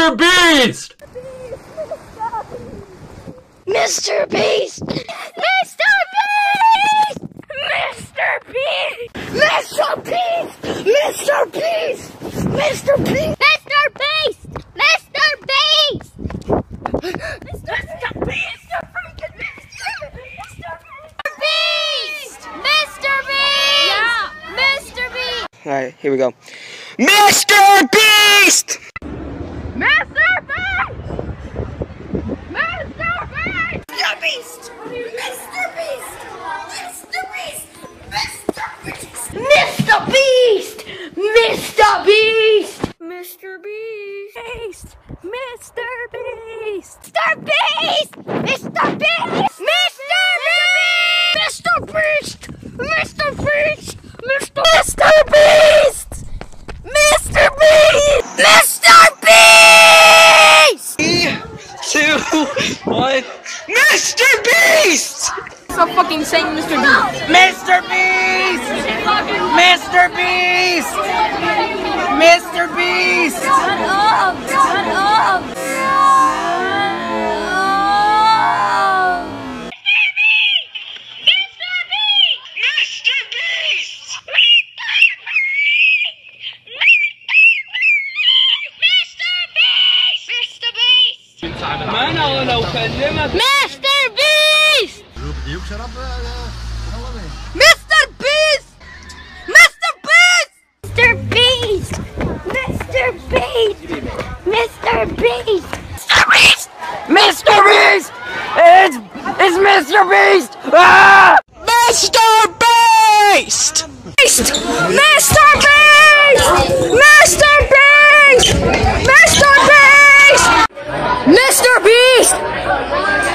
Mr. Beast! Mr. Beast! Mr. Beast! Mr. Beast! Mr. Beast! Mr. Beast! Mr. Beast! Mr. Beast! Mr. Beast! Mr. Beast! Mr. Beast! Yeah! Mr. Beast! Alright, here we go. Mr. Beast! Mr. Beast! Mr. Beast! Mr. Beast! Mr. Beast! Mr. Beast! Mr. Beast! Mr. Beast! Mr. Beast! Mr. Beast! Mr. Beast! Mr. Beast! Mr. Beast! Mr. Beast! Mr. Beast! Mr. Beast! Mr. Beast! Mr. Beast! 3, 2, 1. Mr. Beast! Stop fucking saying Mr. Beast! Mr. Beast! Mr. Beast! Mr. Beast! Shut up! Shut up! ما انا لو كلمك Mr. Beast! Mr. Beast! Mr. Beast! Mr. Beast! Mr. Beast! Mr. Beast! It's Mr. Beast! Ah! Mr. Beast! Mr. Beast! Mr. Beast! Mr. Beast! Mr. Beast!